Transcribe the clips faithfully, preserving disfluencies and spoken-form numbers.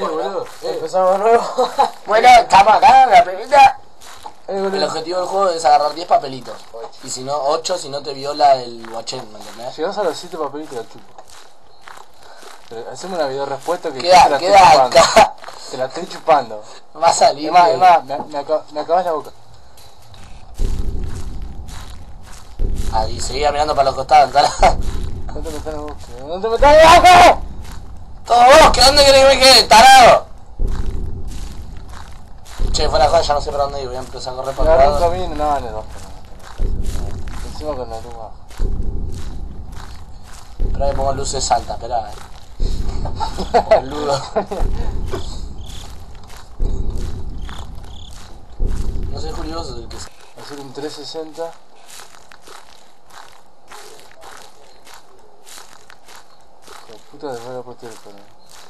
boludo. Empezamos de nuevo. Bueno, estamos acá en la primera. Eh, boludo. El objetivo del juego es agarrar diez papelitos. Y si no, ocho si no te viola el guachén, ¿me entendés? Llegás a los siete papelitos del chupo. Pero hacemos una video respuesta que Queda, te la queda estoy chupando. acá. Te la estoy chupando. Va a salir. Es más, que- es más, me, me, acab- me acabas la boca. Ahí, seguía mirando para los costados, ¿entendés? No te metas en la boca. No te metas en la boca. Todo vos, ¿que dónde querés que me quede, tarado? Che, fuera de joda, ya no sé para dónde ir, voy a empezar a correr Me para agarré un otro lado. camino, no, en el ojo. No. Encima con la luz baja. Pero ahí pongo luces altas, esperá. eh. Boludo. No sé, Julio, vos sos el que se... Hacer un trescientos sesenta. Hijo de puta, después la puesto el cono.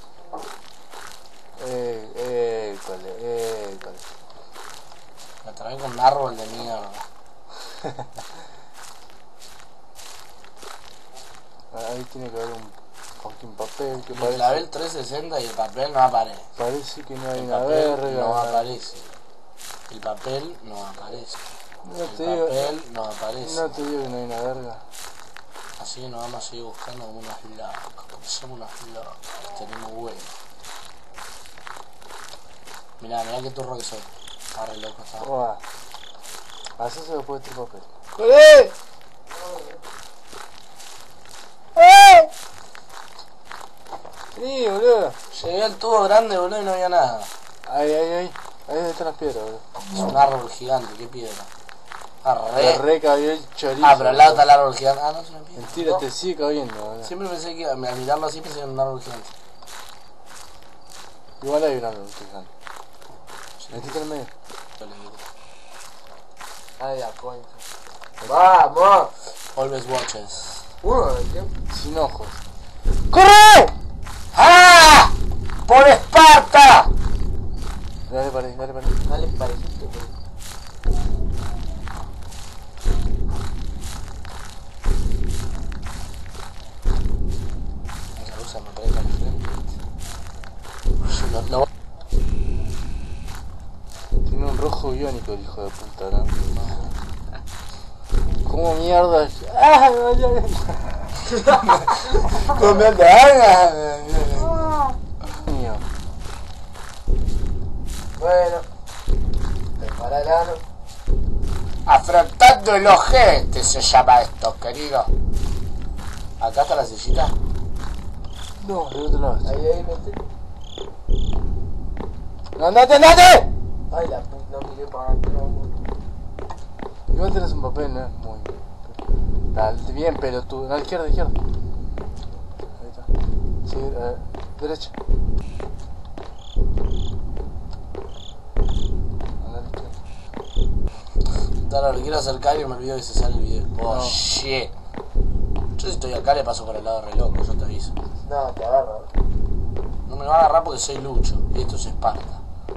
Eh, eh, cole, eh, cole. Me trae con un árbol de mierda. Ahí tiene que haber un fucking papel que Me clavé parece, el trescientos sesenta y el papel no aparece. parece que no hay El una papel verga. no aparece. El papel no aparece. No El te digo, papel no aparece. no te digo que no hay una verga. Así que nos vamos a seguir buscando como unos locos. Porque somos unos locos. Tenemos huevo. Mirá, mirá qué turro que soy. Está re loco, está. Buah. Así se lo puede este papel. ¡Eh! ¡Eh! Sí, boludo. Llegué al tubo grande, boludo, y no había nada. Ahí, ahí, ahí. Ahí están las piedras, boludo. Es un árbol gigante, qué piedra. Ah, Te re. re cabió el chorizo. Ah, pero al lado está el árbol gigante. Ah, no, es una piedra. Mentira, te sigue cabiendo, boludo. Siempre pensé que al mirarlo así pensé en un árbol gigante. Igual hay un árbol gigante. Metiste en el medio. Yo le digo. Ay, la concha. ¡Vamos! Always watches. Uno de tiempo. Sin ojos. ¡Corre! ¡Ah! ¡Por Esparta! Dale para ahí, dale para ahí. No les pareciste, pero... Esa cosa me parece a la frente. No, no. Tiene un rojo biónico el hijo de puta, ¿no? ¿Cómo mierda? ¡Ah! No, ya, ya. ¿Cómo anda? Mío. Bueno. Prepara el ano. Afrontando el ojete se llama esto, querido. Acá está la sillita. No, del otro lado. Ahí, ahí, vete. ¡No, andate, andate! Ay, la puta, no miré para atrás. Igual tenés un papel, ¿no? Muy Dale, bien, pero tú, a la izquierda, izquierda. Ahí está. Sí, eh, derecha. A la izquierda. Claro, le quiero acercar y me olvido que se sale el video. Oh, No. shit. Yo si estoy acá le paso por el lado re loco, yo te aviso. No, te agarro. No me va a agarrar porque soy Lucho y esto es Esparta.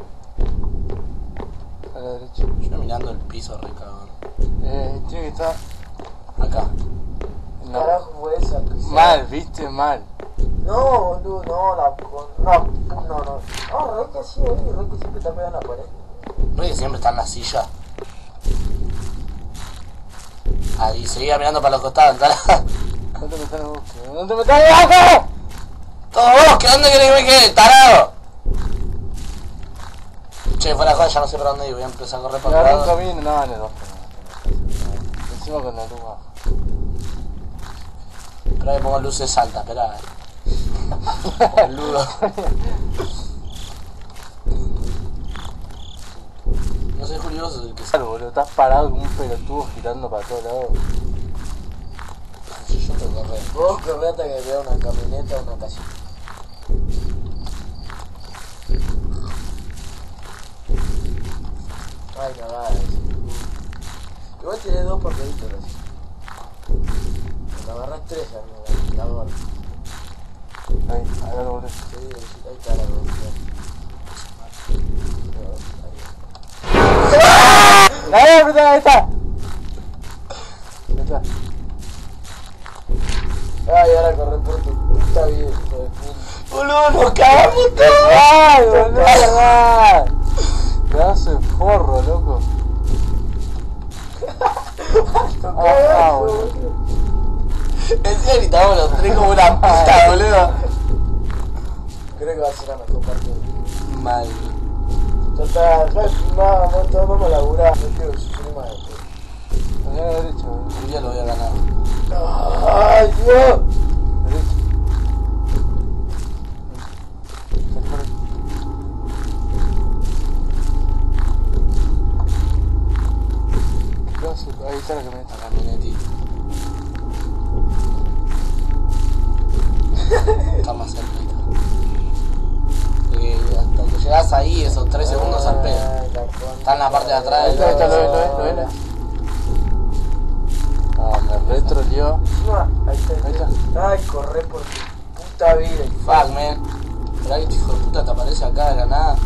A la derecha. Yo mirando el piso re cagón. Eh, tiene que estar Acá. en ¿Qué la... carajo fue esa? Mal, viste, mal. No, boludo, no, la con... No, no, no. No, re que sí, ahí, re que siempre está pegado en la pared. ¿No es que siempre está en la silla? Ahí, seguía mirando para los costados, ¿entendés? No te metas en la boca. No te metas en la boca. Todo vos, ¿que dónde querés que me quede, tarado? Che, fuera de joda, ya no sé para dónde ir, voy a empezar a correr Me para agarré un otro lado. camino, no, en el ojo. No. Encima con la luz baja. Pero ahí pongo luces altas, esperá. eh. Boludo. No sé, Julio, vos sos el que sabe. Claro, boludo, estás parado como un pelotudo girando para todos lados. Yo tengo que correr. Vos corré hasta que vea una camioneta o una casita. Ay, cagada eso. Igual tenés dos papelitos así. Me agarrás tres, amigo, la gorra. Ahí, ahí lo boludo. Sí, ahí está la gorra. Ahí, ahí está, ahí está. Ahí está. Ay, ahora corre por tu. puta vida, hijo de puta. Boludo, nos cagamos todos. ¡Ay, boludo! Pedazo de forro, loco. Ah, boludo. Encima gritamos los tres como una puta, boludo. Creo que va a ser la mejor parte. Mal. Ya está, ya filmamos, todos vamos a laburar. No quiero sufrir más después. A la derecha, boludo. Un día lo voy a ganar. ¡Ay, Dios! Derecha. Salí por ahí. ¿Qué pedazo? Ahí está la camioneta. La camionetita. Está más cerquita. Eh, hasta que llegas ahí, esos tres segundos al pedo. Está en la parte de atrás. Ahí está, ahí está, lo ves, lo ves, lo ves. Ah, me retrolió. Encima, ahí está, Ahí está. Ay, corre por tu puta vida. Fuck, man. Pero ahí, hijo de puta, te aparece acá de la nada.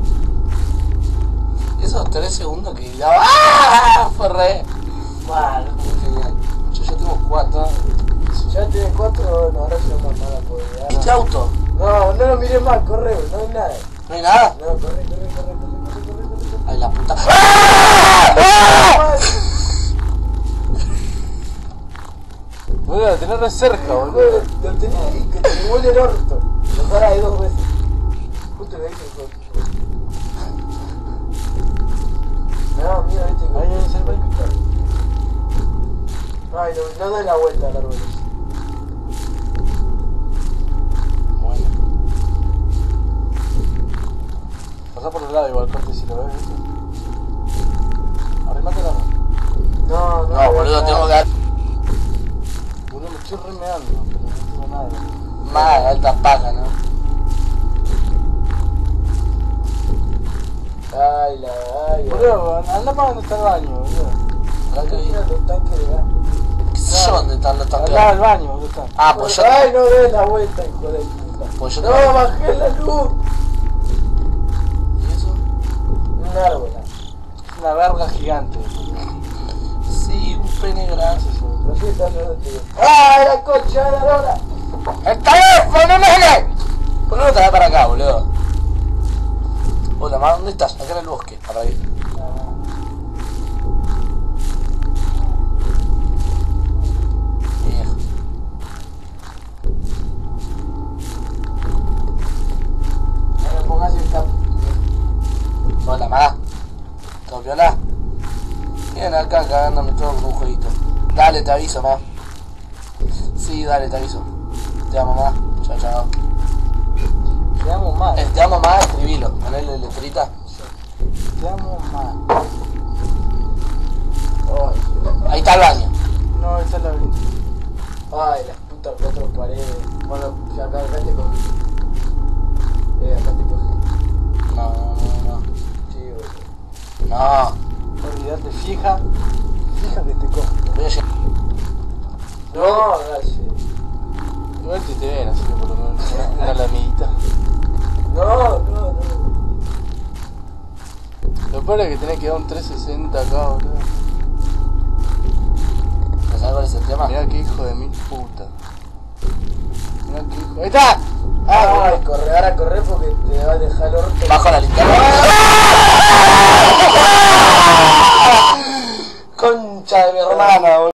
Esos tres segundos que daba. ¡Ah! Fue re. Mal. Muy genial. Yo ya tengo cuatro. Ya tienes cuatro, no, ahora se no más nada por ¿Este auto? No, no lo mires más, corre, no hay nada. ¿No hay nada? No, corre, corre, corre, corre, corre, corre, corre. Ay, la puta. Boludo, la tenés re cerca, Boludo, boludo. lo tenía ahí, que te huele el orto. Lo para ahí dos veces. Justo le dije, hijo de puta. Me daba miedo, viste, que Ahí, ahí, se salva ahí. Ay, no, no doy la vuelta al árbol. Bueno. Pasá por el lado igual, corte si lo ves, ¿viste? Arrimate la mano. No, no. No, boludo, tengo que dar Boludo, me estoy remeando, pero no tengo nada. más alta paja, ¿no? Ay, la, ay, Boludo, anda para donde está el baño, boludo. Acá que vi. mira los tanques de gas. ¿Qué sé yo dónde están los Al tanques? lado del baño, boludo está. Ah, pues yo. Ay, no des la vuelta, hijo de puta. Pues yo No, tengo. bajé la luz. ¿Y eso? Un árbol. Una verga gigante, boludo. Sí, un pene grande. No sé, está yo tío. ¡Ay, la concha de la lora! ¡El teléfono, nene! ¿Por qué no te vas para acá, boludo? Hola, ma, ¿dónde estás? Acá en el bosque. Para ahí. Viejo. No me pongas el cap. Hola, ma. ¿Todo piola? Bien, acá cagándome todo con un jueguito. Dale, te aviso, ma. Sí, dale, te aviso. Te amo, ma. Chao, chao. Te amo más, Eh, te amo, ma, escribilo. Ponele letrita. te amo más. Ay, Ahí está el baño. No, esa es la vida. ay, las putas cuatro paredes. Bueno, ya acá, acá te cogí. Eh, acá te cogí. No, no, no. Sí, boludo. No. Olvídate, fija. Fija que te cojo. Voy a llegar. No, gracias. Igual te te ven, así que por lo menos una, una lamiguita. No, no, no. Lo peor es que tenés que dar un trescientos sesenta acá, boludo. ¿No sabes cuál es el tema? Mirá qué hijo de mil puta. Mirá qué hijo. ¡Ahí está! Ah, ay, corre, ahora corre porque te va a dejar el orto. Bajo la linterna. Concha de mi hermana, boludo.